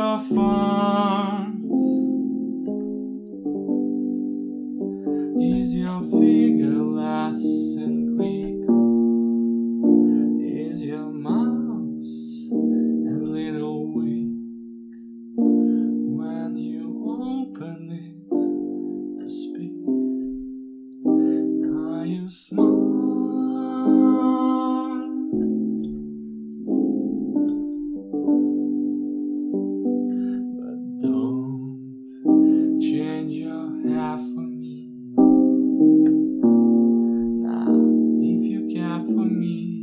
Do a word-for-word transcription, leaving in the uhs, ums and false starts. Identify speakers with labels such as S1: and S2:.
S1: your font? Is your figure less in Greek? Is your mouse a little weak when you open it to speak? Are you smart? But don't change your hair for me. Now, if you care for me,